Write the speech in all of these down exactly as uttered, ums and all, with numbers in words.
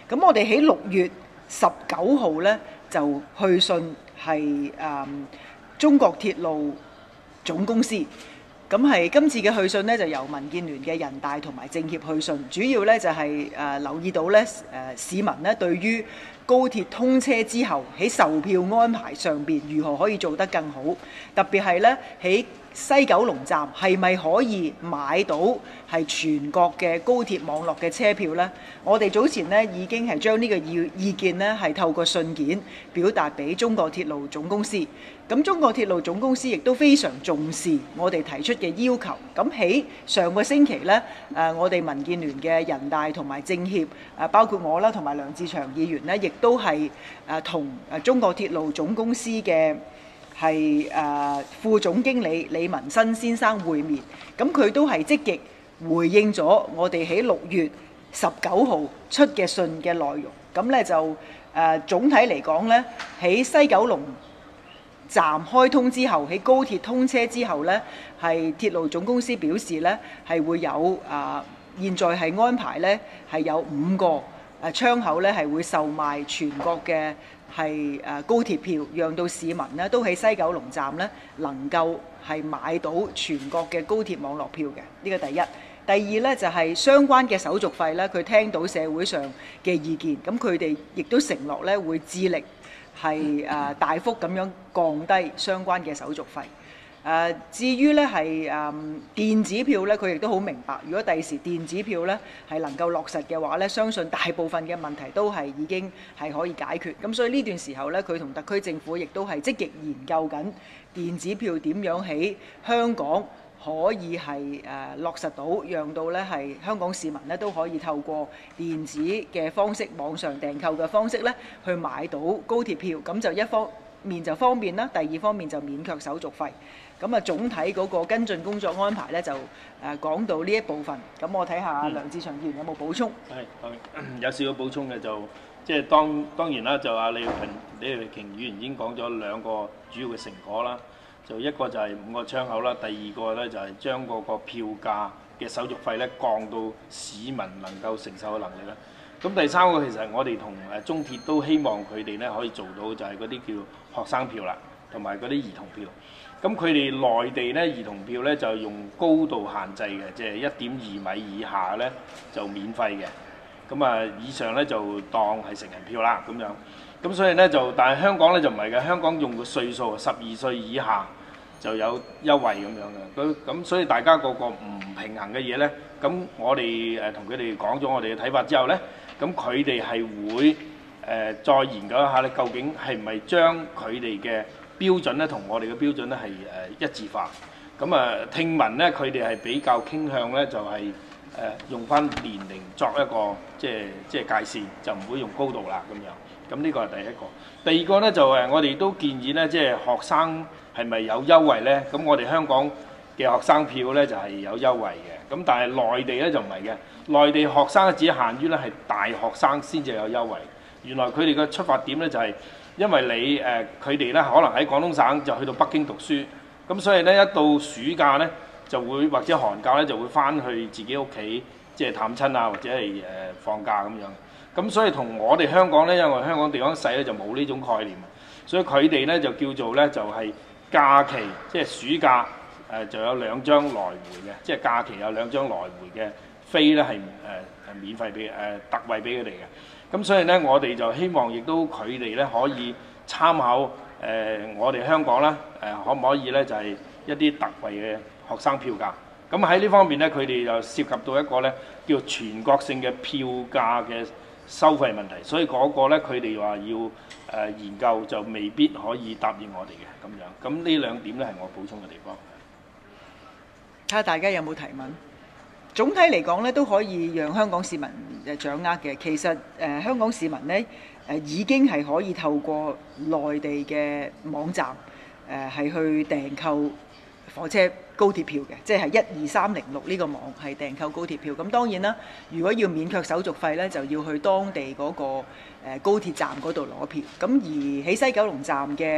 咁我哋喺六月十九號咧就去信係誒、嗯、中國鐵路總公司。咁係今次嘅去信咧，就由民建聯嘅人大同埋政協去信，主要咧就係、是、誒、呃、留意到咧誒、呃、市民咧對於高鐵通車之後喺售票安排上邊如何可以做得更好，特別係咧喺西九龍站係咪可以買到係全國嘅高鐵網絡嘅車票呢？我哋早前呢已經係將呢個意意見呢係透過信件表達俾中國鐵路總公司。咁中國鐵路總公司亦都非常重視我哋提出嘅要求。咁喺上個星期呢，誒我哋民建聯嘅人大同埋政協誒包括我啦，同埋梁志祥議員呢，亦都係誒同誒中國鐵路總公司嘅係誒副總經理李文新先生會面。咁佢都係積極回應咗我哋喺六月十九號出嘅信嘅內容。咁咧就誒、呃、總體嚟講咧，喺西九龍站開通之後，喺高鐵通車之後咧，係鐵路總公司表示咧係會有啊、呃，現在係安排咧係有五個誒窗口咧係會售賣全國嘅係誒高鐵票，讓到市民咧都喺西九龍站咧能夠係買到全國嘅高鐵網絡票嘅。呢個第一。第二咧就係、是、相關嘅手續費咧，佢聽到社會上嘅意見，咁佢哋亦都承諾咧會致力係誒大幅咁樣降低相關嘅手續費。誒、呃、至於咧係誒電子票咧，佢亦都好明白，如果第時電子票咧係能夠落實嘅話咧，相信大部分嘅問題都係已經係可以解決。咁所以呢段時候咧，佢同特區政府亦都係積極研究緊電子票點樣喺香港可以係誒、呃、落實到，讓到咧係香港市民咧都可以透過電子嘅方式、網上訂購嘅方式咧去買到高鐵票。咁就一方面就方便啦，第二方面就免卻手續費。咁啊，總體嗰個跟進工作安排咧就誒、呃、講到呢一部分。咁我睇下梁志祥議員有冇補充？ 係、嗯，有少少補充嘅就即係當當然啦，就阿李慧瓊李慧瓊議員已經講咗兩個主要嘅成果啦。就一個就係五個窗口啦，第二個咧就係將嗰個票價嘅手續費咧降到市民能夠承受嘅能力啦。咁第三個其實我哋同誒中鐵都希望佢哋咧可以做到就係嗰啲叫學生票啦，同埋嗰啲兒童票。咁佢哋內地咧兒童票咧就用高度限制嘅，即係一點二米以下咧就免費嘅。咁啊以上咧就當係成人票啦咁樣。咁所以咧就，但係香港咧就唔係嘅，香港用個歲數十二歲以下就有優惠咁樣嘅。咁咁所以大家個個唔平衡嘅嘢咧，咁我哋誒同佢哋講咗我哋嘅睇法之後咧，咁佢哋係會誒、呃、再研究一下咧，究竟係唔係將佢哋嘅標準咧同我哋嘅標準咧係誒一致化。咁啊聽聞咧佢哋係比較傾向咧就係、是、誒、呃、用翻年齡作一個即係即係界線，就唔會用高度啦咁樣。咁呢個係第一個。第二個咧就誒，我哋都建議咧，即係學生係咪有優惠咧？咁我哋香港嘅學生票咧就係有優惠嘅。咁但係內地咧就唔係嘅。內地學生只限於咧係大學生先至有優惠。原來佢哋嘅出發點咧就係因為你誒佢哋咧可能喺廣東省就去到北京讀書，咁所以咧一到暑假咧就會或者寒假咧就會翻去自己屋企即係探親啊，或者係誒放假咁樣。咁所以同我哋香港咧，因為我哋香港地方細咧，就冇呢種概念，所以佢哋咧就叫做咧就係、是、假期，即係暑假誒、呃、就有兩張來回嘅，即係假期有兩張來回嘅飛咧係誒係免費俾誒、呃、特惠俾佢哋嘅。咁所以咧，我哋就希望亦都佢哋咧可以參考誒、呃、我哋香港啦，誒、呃、可唔可以咧就係、是、一啲特惠嘅學生票價。咁喺呢方面咧，佢哋就涉及到一個咧叫全國性嘅票價嘅收費問題，所以嗰個咧佢哋話要誒、呃、研究就未必可以答應我哋嘅咁樣。咁呢兩點咧係我補充嘅地方。 睇下大家有冇提問。總體嚟講咧，都可以讓香港市民誒掌握嘅。其實誒、呃、香港市民咧誒、呃、已經係可以透過內地嘅網站誒係、呃、去訂購火車高鐵票嘅，即係一二三零六呢個網係訂購高鐵票。咁當然啦，如果要免卻手續費咧，就要去當地嗰、那個、呃、高鐵站嗰度攞票。咁而喺西九龍站嘅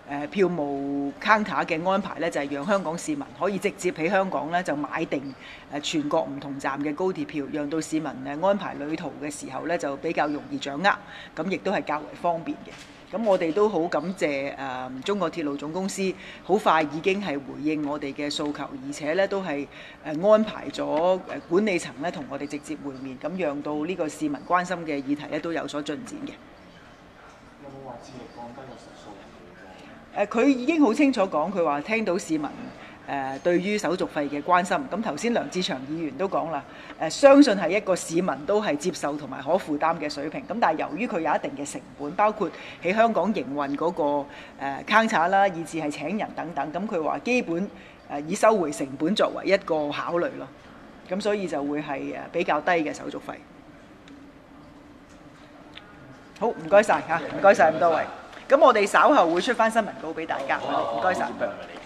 誒票務 counter 嘅安排咧，就係、是、讓香港市民可以直接喺香港咧就買定誒全國唔同站嘅高鐵票，讓到市民誒安排旅途嘅時候咧就比較容易掌握，咁亦都係較為方便嘅。咁我哋都好感謝誒、呃、中國鐵路總公司，好快已經係回應我哋嘅訴求，而且咧都係誒安排咗誒管理層咧同我哋直接會面，咁讓到呢個市民關心嘅議題咧都有所進展嘅。 有冇話致力降低個實數？ 誒佢已經好清楚講，佢話聽到市民誒、呃、對於手續費嘅關心。咁頭先梁志祥議員都講啦，誒、呃、相信係一個市民都係接受同埋可負擔嘅水平。咁但係由於佢有一定嘅成本，包括喺香港營運嗰、那個誒 counter 啦，以至係請人等等。咁佢話基本誒、呃、以收回成本作為一個考慮咯。咁所以就會係誒比較低嘅手續費。好，唔該晒嚇，唔該晒咁多位。咁我哋稍後會出翻新聞稿俾大家，唔該晒。